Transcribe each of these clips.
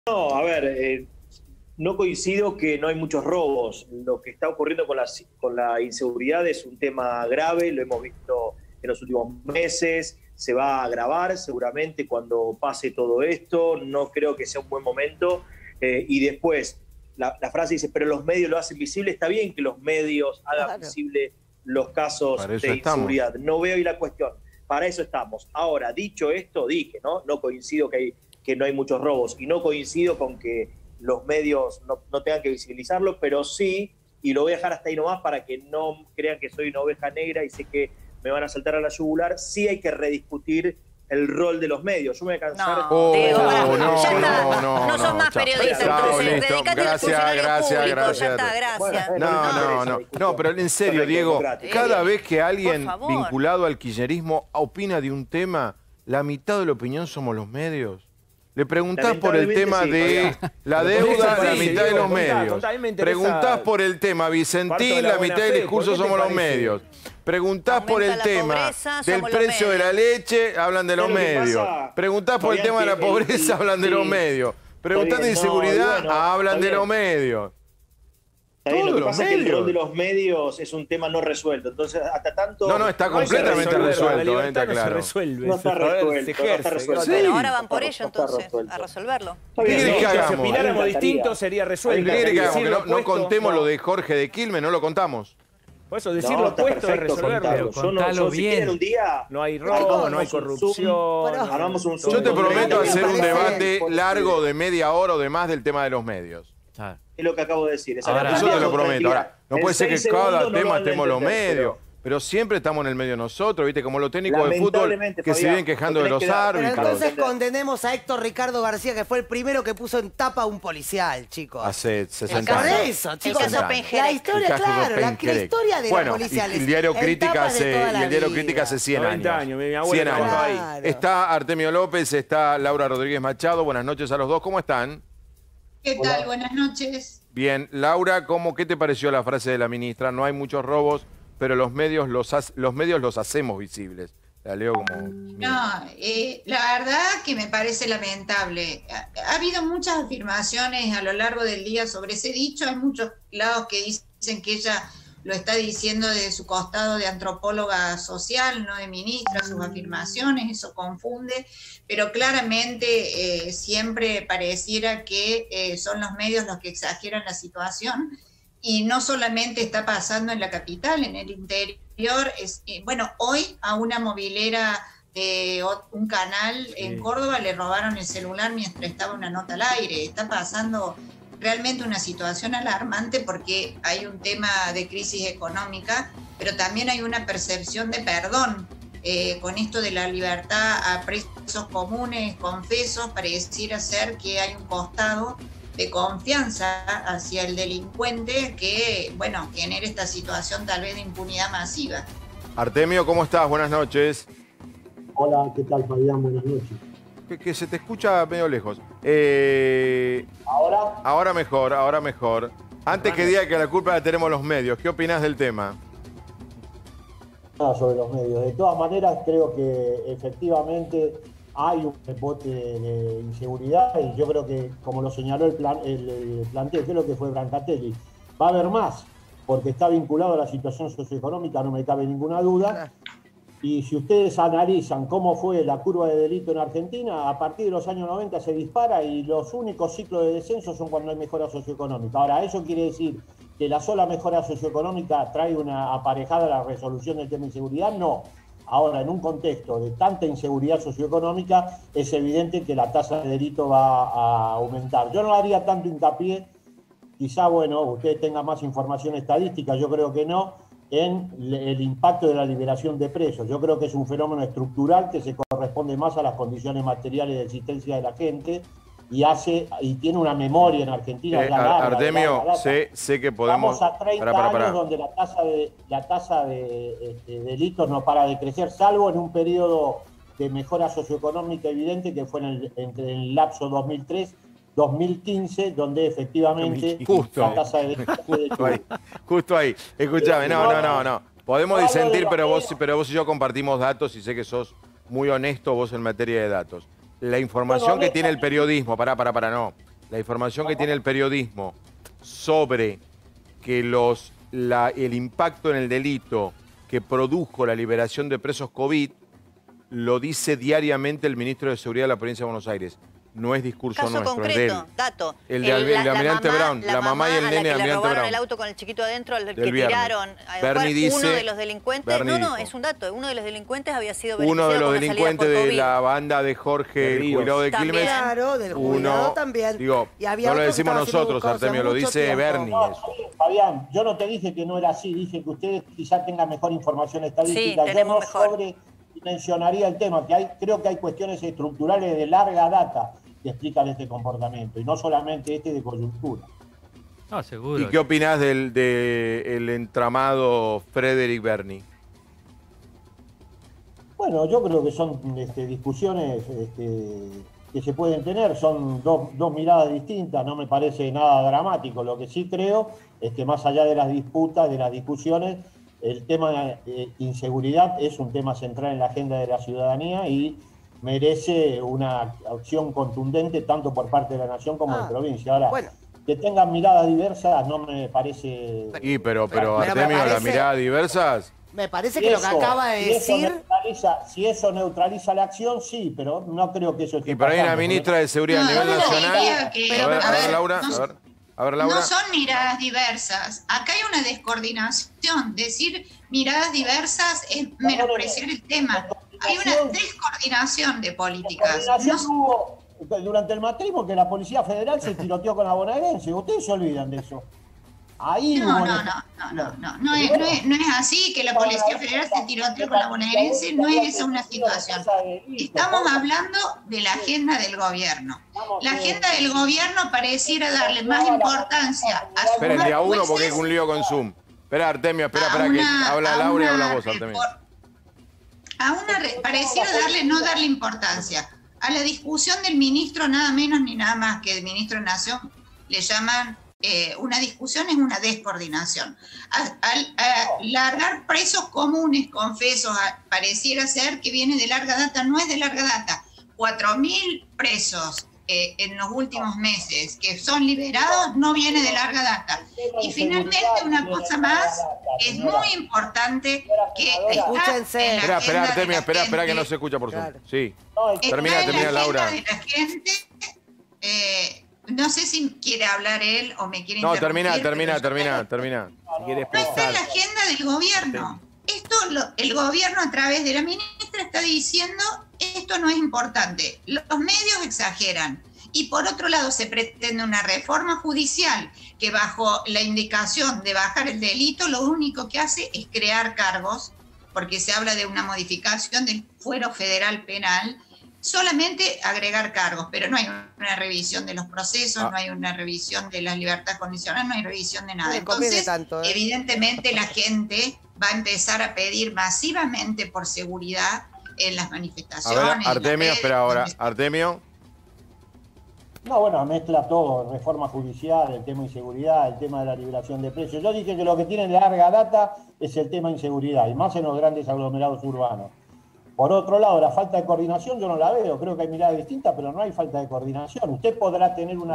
No, a ver, no coincido que no hay muchos robos. Lo que está ocurriendo con la inseguridad es un tema grave, lo hemos visto en los últimos meses, se va a agravar seguramente cuando pase todo esto, no creo que sea un buen momento. Y después, la frase dice, pero los medios lo hacen visible, está bien que los medios hagan visible los casos de inseguridad, no veo ahí la cuestión, para eso estamos. Ahora, dicho esto, dije, ¿no? No coincido que no hay muchos robos y no coincido con que los medios no tengan que visibilizarlo, pero sí, y lo voy a dejar hasta ahí nomás para que no crean que soy una oveja negra y sé que me van a saltar a la yugular, sí hay que rediscutir el rol de los medios. Yo me voy a cansar. No sos más periodista, entonces dedícate al funcionario público, ya está, gracias. No, pero en serio, Diego, cada vez que alguien vinculado al kirchnerismo opina de un tema, la mitad de la opinión somos los medios. Le preguntás por el tema de la deuda, la mitad de los medios. Preguntás por el tema Vicentín, la mitad del discurso somos los medios. Preguntás por el tema del precio de la leche, hablan de los medios. Preguntás por el tema de la pobreza, hablan de los medios. Preguntás de inseguridad, hablan de los medios. Lo que pasa es que el rol de los medios es un tema no resuelto. Entonces, hasta tanto... No, está completamente resuelto, está claro. No está resuelto. Bueno, ahora van por ello, entonces, a resolverlo. ¿Qué querés que hagamos? Si opináramos distinto, sería resuelto. ¿Qué querés que hagamos? ¿Que no contemos lo de Jorge de Quilmes? ¿No lo contamos? Por eso, decir lo opuesto es resolverlo. Yo si quieren un día... No hay robo, no hay corrupción. Armamos un Zoom. Yo te prometo hacer un debate largo de media hora o de más del tema de los medios. Es lo que acabo de decir. Yo te lo prometo. Ahora, no puede ser que cada tema estemos los medios. Pero siempre estamos en el medio nosotros, ¿viste? Como los técnicos de fútbol que se vienen quejando de los árbitros. Pero entonces condenemos a Héctor Ricardo García, que fue el primero que puso en tapa a un policial, chicos. Hace 60 años. Eso, chicos. La historia, claro, la historia de los policiales. Y el diario Crítica hace 100 años. 100 años. Está Artemio López, está Laura Rodríguez Machado. Buenas noches a los dos. ¿Cómo están? ¿Qué tal? Buenas noches. Bien. Laura, ¿qué te pareció la frase de la ministra? No hay muchos robos, pero los medios los hacemos visibles. La leo como... No, la verdad que me parece lamentable. Ha habido muchas afirmaciones a lo largo del día sobre ese dicho. Hay muchos lados que dicen que ella lo está diciendo desde su costado de antropóloga social, no de ministra, sus afirmaciones, eso confunde, pero claramente siempre pareciera que son los medios los que exageran la situación. Y no solamente está pasando en la capital, en el interior. Hoy a una movilera de un canal en Córdoba le robaron el celular mientras estaba una nota al aire. Está pasando realmente una situación alarmante porque hay un tema de crisis económica, pero también hay una percepción de perdón. Con esto de la libertad a presos comunes, confesos, pareciera ser que hay un costado de confianza hacia el delincuente que, genere esta situación tal vez de impunidad masiva. Artemio, ¿cómo estás? Buenas noches. Hola, ¿qué tal, Fabián? Buenas noches. Que se te escucha medio lejos. ¿Ahora? Ahora mejor. Antes que diga que la culpa la tenemos los medios, ¿qué opinás del tema? Sobre los medios. De todas maneras, creo que efectivamente hay un rebote de inseguridad y yo creo que, como lo señaló el planteo, creo que fue Brancatelli, va a haber más, porque está vinculado a la situación socioeconómica, no me cabe ninguna duda. Y si ustedes analizan cómo fue la curva de delito en Argentina, a partir de los años 90 se dispara y los únicos ciclos de descenso son cuando hay mejora socioeconómica. Ahora, ¿eso quiere decir que la sola mejora socioeconómica trae una aparejada la resolución del tema de inseguridad? No. Ahora, en un contexto de tanta inseguridad socioeconómica, es evidente que la tasa de delito va a aumentar. Yo no haría tanto hincapié, quizá, ustedes tengan más información estadística, yo creo que no, en el impacto de la liberación de presos. Yo creo que es un fenómeno estructural que se corresponde más a las condiciones materiales de existencia de la gente y tiene una memoria en Argentina. Artemio, sé que podemos... Vamos a 30 años donde la tasa de delitos no para de crecer, salvo en un periodo de mejora socioeconómica evidente que fue en el lapso 2003-2015, donde efectivamente la tasa de delitos fue justo ahí. Escuchame, no. Podemos disentir, pero vos y yo compartimos datos y sé que sos muy honesto vos en materia de datos. La información que tiene el periodismo, no. la información que tiene el periodismo sobre que el impacto en el delito que produjo la liberación de presos COVID lo dice diariamente el ministro de Seguridad de la Provincia de Buenos Aires. No es discurso Caso nuestro, concreto, es de él. Dato. El de Almirante Brown, la mamá y el nene de Almirante Brown. Le robaron el auto con el chiquito adentro, al que tiraron. Bernie dice, uno de los delincuentes, es un dato, uno de los delincuentes había sido beneficiado. Uno de los delincuentes de la banda de Jorge, el jubilado de Quilmes. Claro, del jubilado también. Digo, y había no lo decimos nosotros, Artemio, lo dice Bernie. No, Fabián, yo no te dije que no era así, dije que ustedes quizás tengan mejor información estadística. Sí, yo no mejor. mencionaría el tema, que creo que hay cuestiones estructurales de larga data que explican este comportamiento, y no solamente de coyuntura. No, seguro. ¿Y qué opinás del entramado Frederick Bernie? Bueno, yo creo que son discusiones que se pueden tener, son dos miradas distintas, no me parece nada dramático. Lo que sí creo es que más allá de las disputas, de las discusiones, el tema de inseguridad es un tema central en la agenda de la ciudadanía y merece una acción contundente tanto por parte de la nación como de la provincia. Ahora, que tengan miradas diversas no me parece... Sí, pero Artemio, las miradas diversas... Me parece que lo que acaba de decir... Si eso neutraliza la acción, sí, pero no creo que eso esté Y por ahí la ministra de Seguridad a nivel nacional... A ver, Laura, a ver, Laura. No son miradas diversas. Acá hay una descoordinación. Decir miradas diversas es menospreciar el tema. Hay una descoordinación de políticas. Hubo durante el macrismo que la Policía Federal se tiroteó con la bonaerense. Ustedes se olvidan de eso. Ahí no es así que la Policía Federal se tiroteó con la bonaerense, no es esa una situación. Estamos hablando de la agenda del gobierno. La agenda del gobierno pareciera darle más importancia a su... Esperen, de a uno porque es un lío con Zoom. Espera, Artemio, espera que habla Laura y habla vos, Artemio. Pareciera no darle importancia a la discusión del ministro, nada menos ni nada más que el ministro de Nación le llaman una discusión, es una descoordinación. Largar presos comunes, confesos, pareciera ser que viene de larga data, no es de larga data. 4.000 presos en los últimos meses que son liberados no viene de larga data. Y finalmente una cosa más, es muy importante que escúchense. Espera, Artemio, espera que no se escucha por Zoom. Sí. Termina, Laura. De la gente, no sé si quiere hablar él o me quiere interrumpir. No, termina. No está en la agenda del gobierno. Esto el gobierno a través de la ministra está diciendo esto no es importante. Los medios exageran. Y por otro lado se pretende una reforma judicial que bajo la indicación de bajar el delito lo único que hace es crear cargos, porque se habla de una modificación del fuero federal penal, solamente agregar cargos, pero no hay una revisión de los procesos, no hay una revisión de las libertades condicionales, no hay revisión de nada. Entonces, evidentemente la gente va a empezar a pedir masivamente por seguridad en las manifestaciones. A ver, Artemio, espera ahora. Artemio. No, bueno, mezcla todo, reforma judicial, el tema de inseguridad, el tema de la liberación de precios. Yo dije que lo que tiene de larga data es el tema de inseguridad, y más en los grandes aglomerados urbanos. Por otro lado, la falta de coordinación yo no la veo, creo que hay miradas distintas, pero no hay falta de coordinación. Usted podrá tener una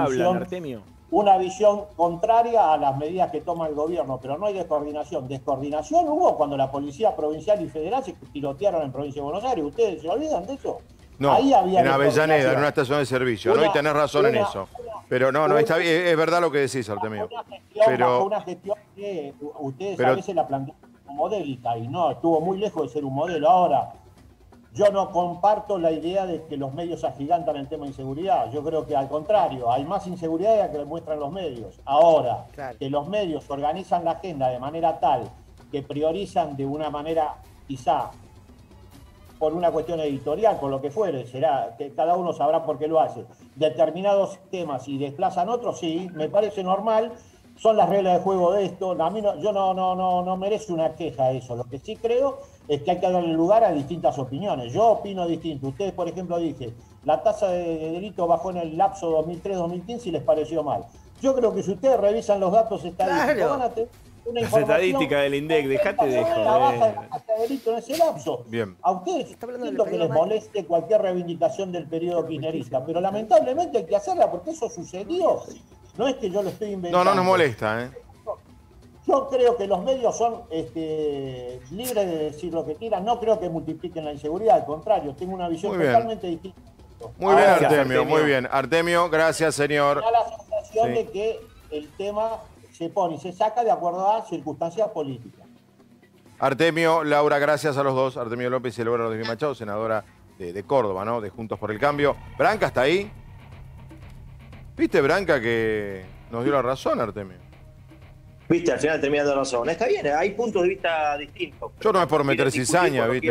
visión contraria a las medidas que toma el gobierno, pero no hay descoordinación. Descoordinación hubo cuando la policía provincial y federal se tirotearon en Provincia de Buenos Aires. ¿Ustedes se olvidan de eso? No, ahí había en Avellaneda, en una estación de servicio. No, y tenés razón en eso. Pero no, está bien, es verdad lo que decís, Artemio. Pero una gestión que ustedes a veces la plantean como modélica y no, estuvo muy lejos de ser un modelo. Ahora, yo no comparto la idea de que los medios agigantan el tema de inseguridad. Yo creo que al contrario, hay más inseguridad de la que demuestran los medios. Ahora, que los medios organizan la agenda de manera tal que priorizan de una manera quizá por una cuestión editorial, por lo que fuere, será que cada uno sabrá por qué lo hace, determinados temas y desplazan otros, sí, me parece normal, son las reglas de juego de esto. A mí yo no merece una queja eso. Lo que sí creo es que hay que darle lugar a distintas opiniones. Yo opino distinto. Ustedes, por ejemplo, dicen, la tasa de delito bajó en el lapso 2003-2015 y les pareció mal. Yo creo que si ustedes revisan los datos estadísticos, una La estadística del INDEC, dejate de joder. Delito en ese lapso. Bien. A ustedes siento que les moleste cualquier reivindicación del periodo kirchnerista, pero lamentablemente hay que hacerla porque eso sucedió. No es que yo lo estoy inventando. No nos molesta, ¿eh? Yo creo que los medios son libres de decir lo que quieran. No creo que multipliquen la inseguridad. Al contrario, tengo una visión totalmente distinta. Muy bien, Artemio, muy bien. Artemio, gracias, señor. Me da la sensación de que el tema se pone y se saca de acuerdo a circunstancias políticas. Artemio, Laura, gracias a los dos. Artemio López y Laura Rodríguez Machado, senadora de Córdoba, ¿no? De Juntos por el Cambio. Branca, ¿está ahí? ¿Viste, Branca, que nos dio la razón, Artemio? Viste, al final terminando razón. Está bien, hay puntos de vista distintos. Yo no es por meter cizaña, ¿viste?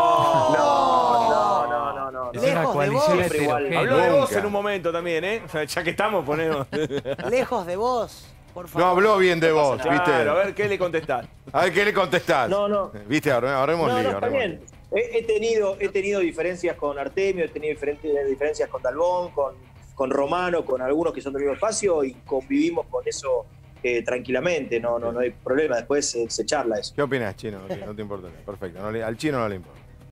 No. Lejos de vos. Habló de vos en un momento también, ¿eh? Ya que estamos, ponemos. Lejos de vos, por favor. No habló bien de vos, ¿viste? Claro, a ver, ¿qué le contestás? A ver, ¿qué le contestás? No. ¿Viste? Ahorremos lío. Está bien. He tenido diferencias con Artemio, he tenido diferencias con Dalbón, con Romano, con algunos que son del mismo espacio y convivimos con eso tranquilamente, no hay problema, después se charla eso. ¿Qué opinas, Chino? No te importa. Perfecto, al Chino no le importa.